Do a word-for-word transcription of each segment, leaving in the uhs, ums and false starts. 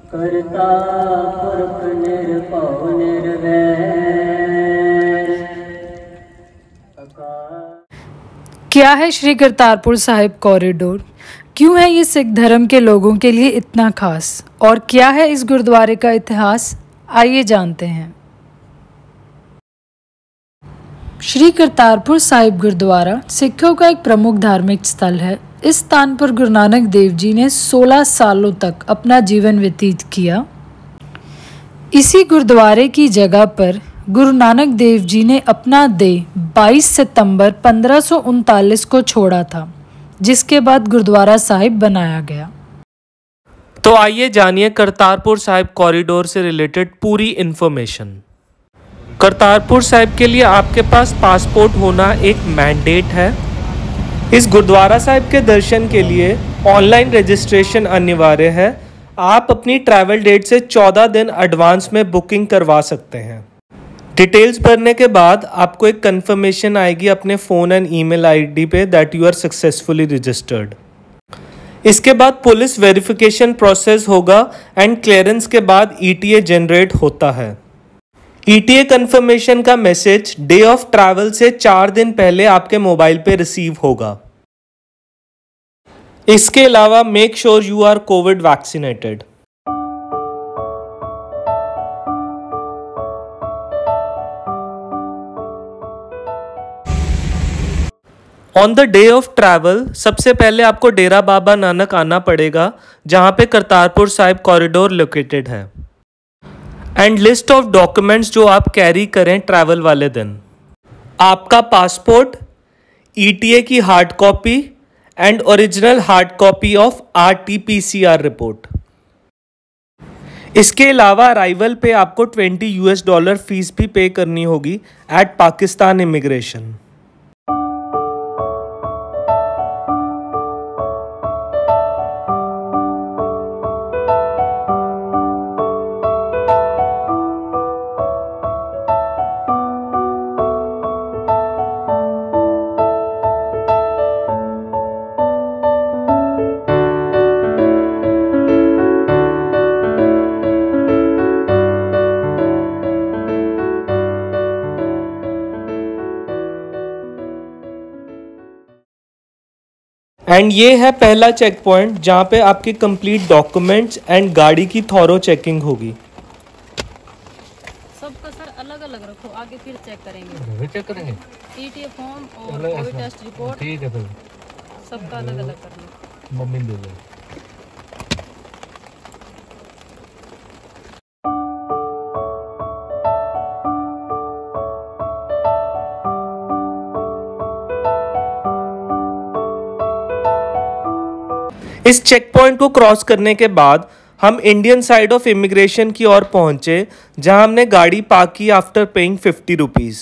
करता पुरख निरभउ निर्वैर। क्या है श्री करतारपुर साहिब कॉरिडोर? क्यों है ये सिख धर्म के लोगों के लिए इतना खास? और क्या है इस गुरुद्वारे का इतिहास? आइए जानते हैं। श्री करतारपुर साहिब गुरुद्वारा सिखों का एक प्रमुख धार्मिक स्थल है। इस स्थान पर गुरु नानक देव जी ने सोलह सालों तक अपना जीवन व्यतीत किया। इसी गुरुद्वारे की जगह पर गुरु नानक देव जी ने अपना देह बाईस सितंबर पंद्रह सौ उनतालीस को छोड़ा था, जिसके बाद गुरुद्वारा साहिब बनाया गया। तो आइए जानिए करतारपुर साहिब कॉरिडोर से रिलेटेड पूरी इन्फॉर्मेशन। करतारपुर साहिब के लिए आपके पास पासपोर्ट होना एक मैंडेट है। इस गुरुद्वारा साहिब के दर्शन के लिए ऑनलाइन रजिस्ट्रेशन अनिवार्य है। आप अपनी ट्रैवल डेट से चौदह दिन एडवांस में बुकिंग करवा सकते हैं। डिटेल्स भरने के बाद आपको एक कंफर्मेशन आएगी अपने फ़ोन एंड ईमेल आईडी पे that you are successfully registered. इसके बाद पुलिस वेरिफिकेशन प्रोसेस होगा एंड क्लियरेंस के बाद ईटीए जनरेट होता है। ईटीए कंफर्मेशन का मैसेज डे ऑफ ट्रैवल से चार दिन पहले आपके मोबाइल पे रिसीव होगा। इसके अलावा make sure you are covid vaccinated. On the day of travel सबसे पहले आपको डेरा बाबा नानक आना पड़ेगा, जहां पे करतारपुर साहिब कॉरिडोर लोकेटेड है। एंड लिस्ट ऑफ डॉक्यूमेंट्स जो आप कैरी करें ट्रैवल वाले दिन: आपका पासपोर्ट, ईटीए की hard copy and original hard copy of RTPCR report. इसके अलावा अराइवल पे आपको ट्वेंटी यूएस डॉलर फीस भी पे करनी होगी एट पाकिस्तान इमिग्रेशन। एंड ये है पहला चेक पॉइंट जहाँ पे आपके कंप्लीट डॉक्यूमेंट्स एंड गाड़ी की थॉरो चेकिंग होगी। सबका सर अलग अलग रखो, आगे फिर चेक करेंगे। चेक करेंगे ईटीए फॉर्म और कोविड टेस्ट रिपोर्ट। ठीक है, फिर सबका अलग अलग करना। मम्मी दे दो। इस चेक पॉइंट को क्रॉस करने के बाद हम इंडियन साइड ऑफ इमिग्रेशन की ओर पहुंचे, जहां हमने गाड़ी पार्क की after paying fifty rupees.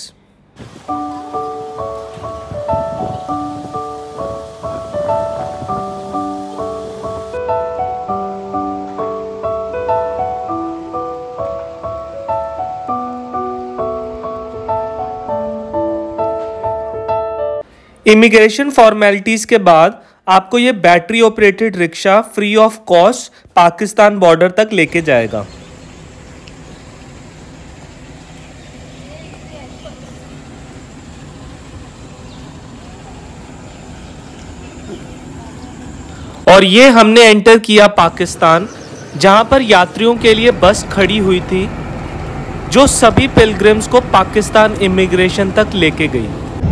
Immigration formalities के बाद आपको ये battery operated rickshaw free of cost Pakistan border तक लेके जाएगा। और ये हमने एंटर किया पाकिस्तान, जहां पर यात्रियों के लिए बस खड़ी हुई थी जो सभी पिलग्रिम्स को पाकिस्तान इमिग्रेशन तक लेके गई।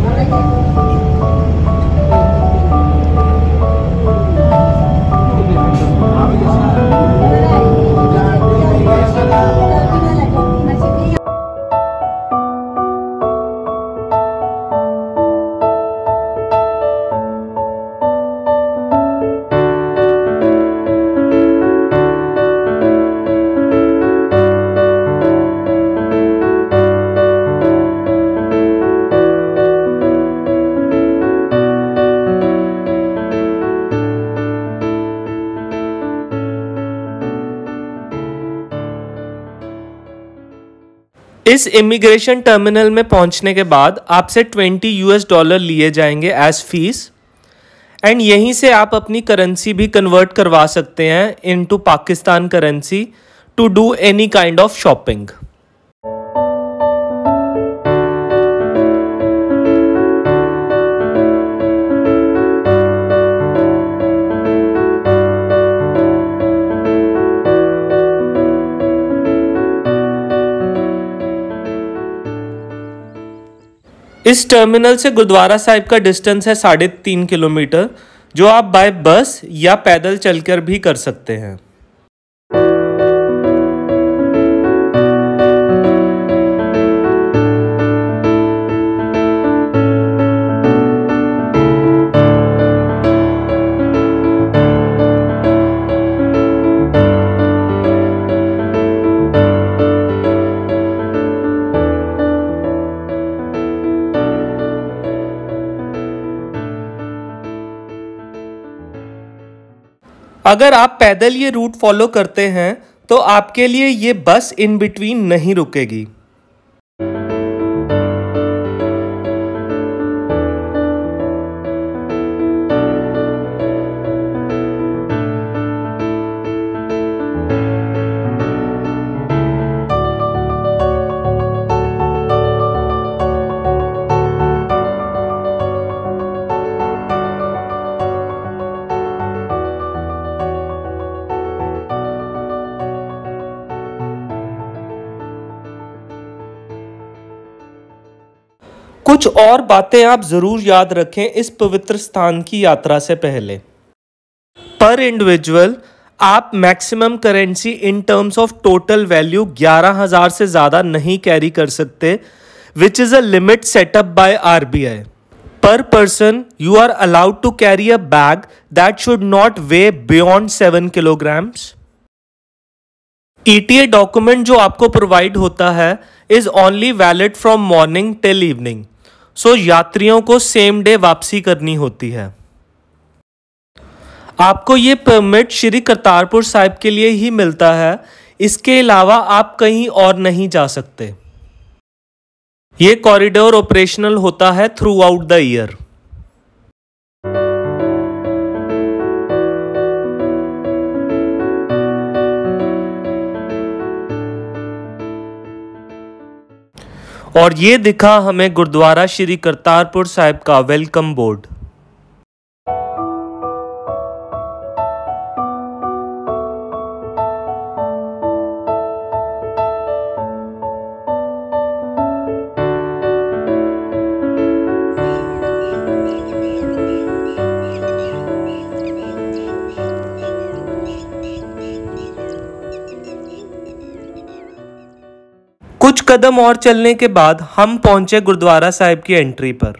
इस इमिग्रेशन टर्मिनल में पहुंचने के बाद आपसे ट्वेंटी यूएस डॉलर लिए जाएंगे एज फीस। एंड यहीं से आप अपनी करेंसी भी कन्वर्ट करवा सकते हैं into Pakistan currency to do any kind of shopping. इस टर्मिनल से गुरुद्वारा साहिब का डिस्टेंस है साढ़े तीन किलोमीटर, जो आप बाय बस या पैदल चलकर भी कर सकते हैं। अगर आप पैदल ये रूट फॉलो करते हैं तो आपके लिए ये बस इन बिटवीन नहीं रुकेगी। कुछ और बातें आप जरूर याद रखें इस पवित्र स्थान की यात्रा से पहले। पर इंडिविजुअल आप maximum currency in terms of total value ग्यारह हजार से ज्यादा नहीं कैरी कर सकते, which is a limit setup by RBI. Per person you are allowed to carry a bag that should not weigh beyond seven kilograms. ETA document जो आपको provide होता है is only valid from morning till evening, so यात्रियों को same day वापसी करनी होती है। आपको ये परमिट श्री करतारपुर साहिब के लिए ही मिलता है, इसके अलावा आप कहीं और नहीं जा सकते। ये कॉरिडोर ऑपरेशनल होता है थ्रू आउट द ईयर। और ये दिखा हमें गुरुद्वारा श्री करतारपुर साहिब का वेलकम बोर्ड। कुछ कदम और चलने के बाद हम पहुंचे गुरुद्वारा साहिब की एंट्री पर।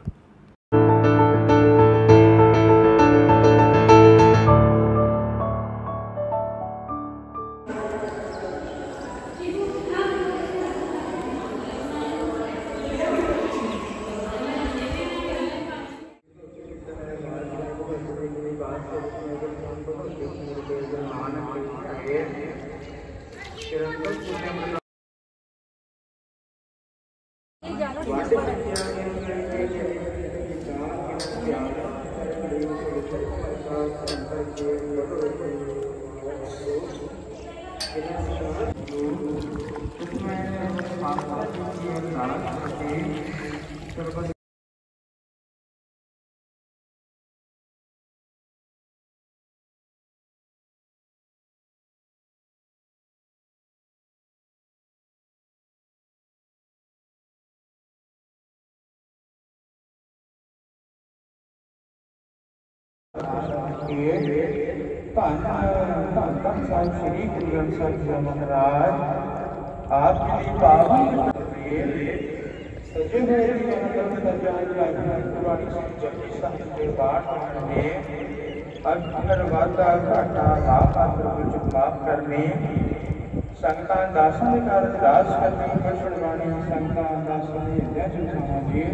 ਧੰਨ ਧੰਨ ਧੰਨ ਸਾਹਿਬ ਸ੍ਰੀ ਗੁਰੂ ਗ੍ਰੰਥ ਸਾਹਿਬ ਜੀ ਮਹਾਰਾਜ ਆਪ ਦੀ ਪਾਵਨ ਸਜੇ ਹੋਏ ਜਨਮ ਦਾ ਜਾਇ ਜਾਇ ਪੁਰਾਣੀ ਜਪਜੀ ਸਾਹਿਬ ਦੇ ਪਾਠ ਕਰਨੇ ਅਗਰ ਵਾਦਾ ਘਾਟਾ ਲਾਭ ਵਿੱਚ ਮਾਫ ਕਰਨੇ ਸੰਗਤਾਂ ਦਾਸਾਂ ਦੇ ਕਾਰਜ ਰਾਜ ਕਰਨੀ ਬਖਸ਼ਵਾਣੀ ਸੰਗਤਾਂ ਦਾਸਾਂ ਦੀ ਜੈ ਜੁਸਾਂ ਜੀ।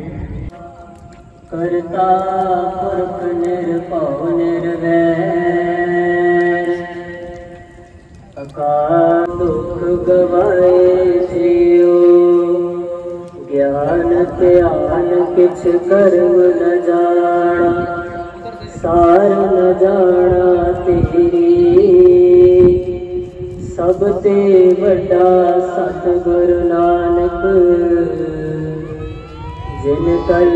करता पुरख निर्भव निर्वैर अकाल दुख गवाए सियो ज्ञान त्यान किछ कर्म न जाना सार न जाना तेरी सब ते बड़ा सतगुरु नानक जिन कल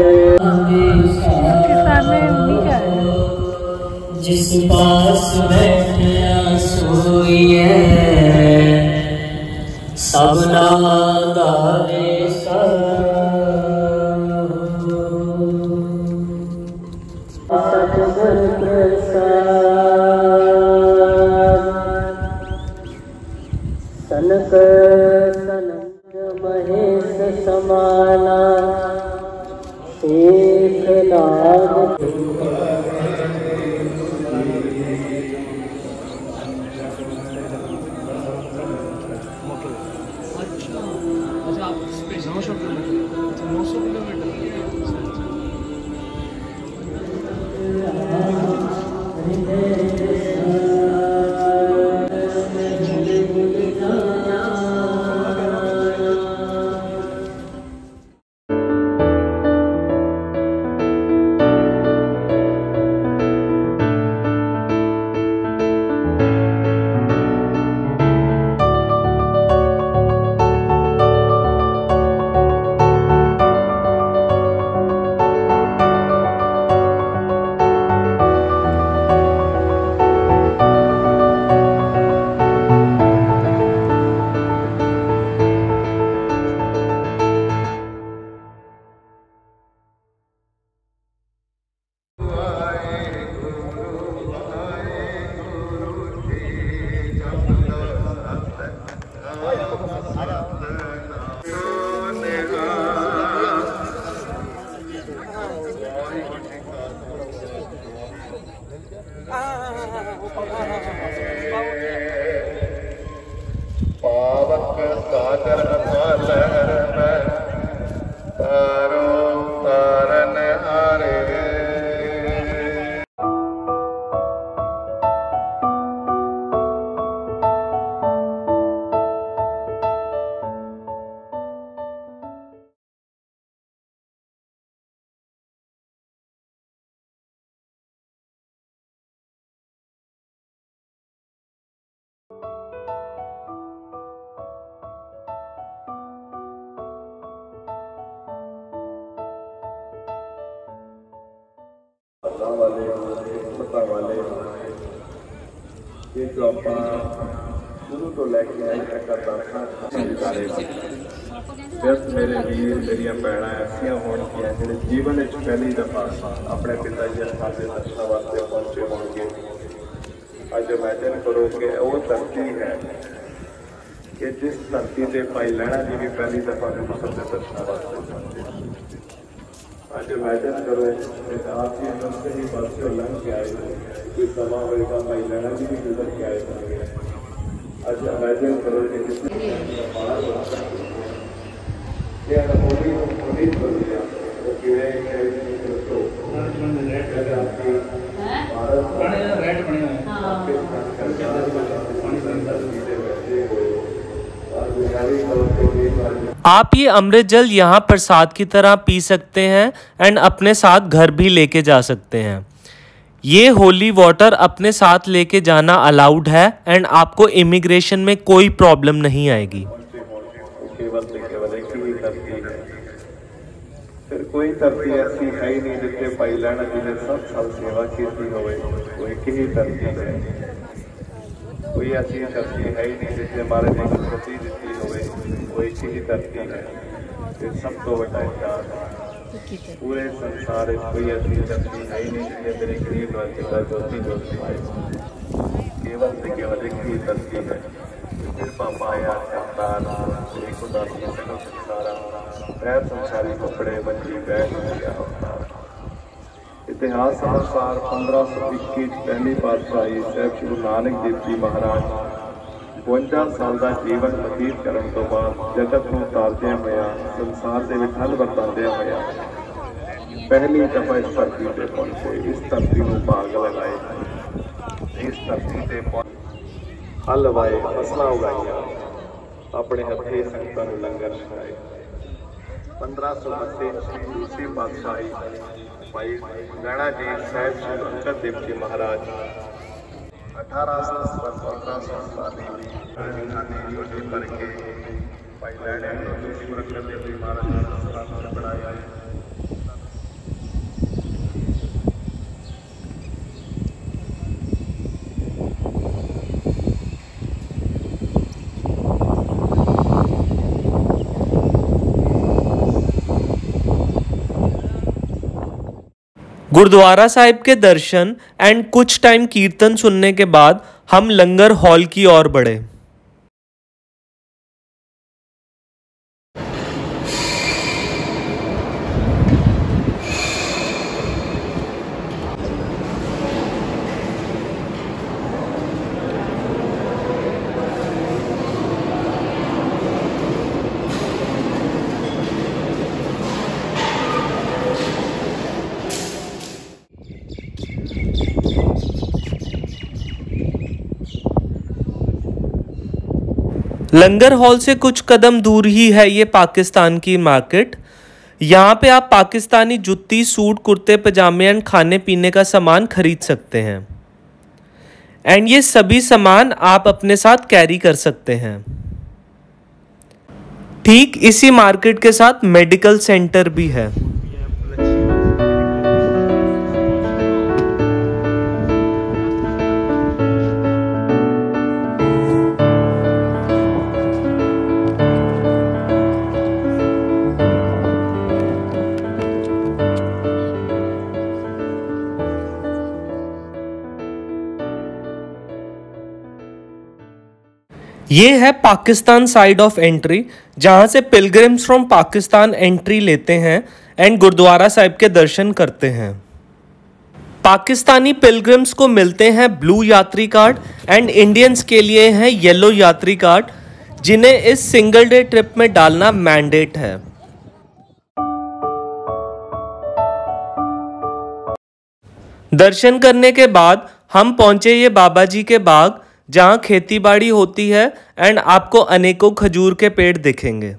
जिस पास बैठा सोइए सबना दावे सतगुर प्रसाद सनक सनक महेश समाना शेख नाग पावक सागर लहर में तारो तारन हारे वाले पता वाले ये जो आप शुरू तो लेके आए तक करता सिर्फ मेरे वीर मेरिया भैन ऐसा होणगियां जिहड़े जीवन में पहली दफा अपने पिता जी अस्थान के दर्शनों वास्ते पहुंचे होंगे। अज इमेजिन करो कि वो धरती है कि जिस धरती से भाई लैणा जी भी पहली दफा गुरु के दर्शनों वास्ते पहुंचे। आज इमेजिन करो आप ही से ही पासों लंघ के आए कोई समा होगा भाई लैणा जी भी गुजर के आए होंगे। आज इमेजिन करो कि आप ये अमृत जल यहाँ प्रसाद की तरह पी सकते हैं एंड अपने साथ घर भी लेके जा सकते हैं। ये होली वाटर अपने साथ लेके जाना अलाउड है एंड आपको इमिग्रेशन में कोई प्रॉब्लम नहीं आएगी। फिर कोई धरती ऐसी है ही नहीं जिससे भाई लैणा जी ने सब साल सेवा की होवे। कोई ही धरती है, कोई ऐसी धरती है ही नहीं जिसने हमारे मन को गति दी होवे। कोई ही धरती है, सब तो बड़ा इतिहास पूरे संसार कोई ऐसी धरती है ही नहीं जिसने मेरे गरीब वाले ज्योति ज्योति पाए। केवल से केवल एक ही धरती है। पाया संसारी कपड़े बची बैठ गया। इतिहास अनुसार पंद्रह सौ इक्कीस पहली पातशाही साहब गुरु नानक देव जी महाराज बवंजा साल का जीवन बतीत करने तो बाद जगत को तारदिया होया संसार के हल वरतांदिया होया पहली दफा इस धरती से पहुंचे। इस धरती को भाग लगाए, इस धरती से हल वाए, फसलां उगाइया, अपने हथे संगतां नूं लंगर छकाए। पंद्रह सौ बत्ती दूसरी पातशाही भाई नैना जी साहब श्री अंगद देव जी महाराज अठारह सौ पंद्रह सौ राजधानी योगी पर के भाई नैना जी अंगद देव जी महाराज ने पढ़ाया। गुरुद्वारा साहिब के दर्शन एंड कुछ टाइम कीर्तन सुनने के बाद हम लंगर हॉल की ओर बढ़े। लंगर हॉल से कुछ कदम दूर ही है ये पाकिस्तान की मार्केट। यहाँ पे आप पाकिस्तानी जुत्ती, सूट, कुर्ते पजामे एंड खाने पीने का सामान खरीद सकते हैं एंड ये सभी सामान आप अपने साथ कैरी कर सकते हैं। ठीक इसी मार्केट के साथ मेडिकल सेंटर भी है। ये है पाकिस्तान साइड ऑफ एंट्री, जहां से पिलग्रिम्स फ्रॉम पाकिस्तान एंट्री लेते हैं एंड गुरुद्वारा साहिब के दर्शन करते हैं। पाकिस्तानी पिलग्रिम्स को मिलते हैं ब्लू यात्री कार्ड एंड इंडियंस के लिए है येलो यात्री कार्ड, जिन्हें इस सिंगल डे ट्रिप में डालना मैंडेट है। दर्शन करने के बाद हम पहुंचे ये बाबा जी के बाग, जहां खेती बाड़ी होती है एंड आपको अनेकों खजूर के पेड़ दिखेंगे।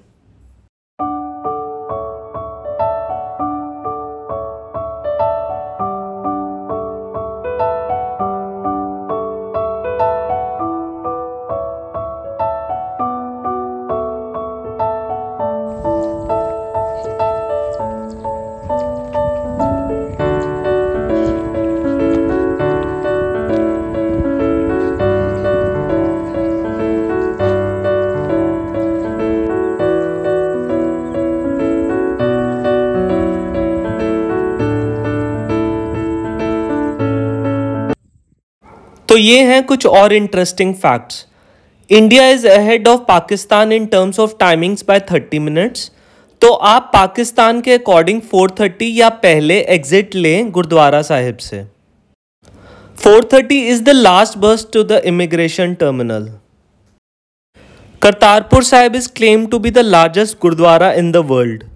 तो ये हैं कुछ और interesting facts. India is ahead of Pakistan in terms of timings by thirty minutes. तो आप पाकिस्तान के अकॉर्डिंग फोर थर्टी या पहले एग्जिट लें गुरुद्वारा साहिब से। Four thirty is the last bus to the immigration terminal. Kartarpur Sahib is claimed to be the largest gurdwara in the world.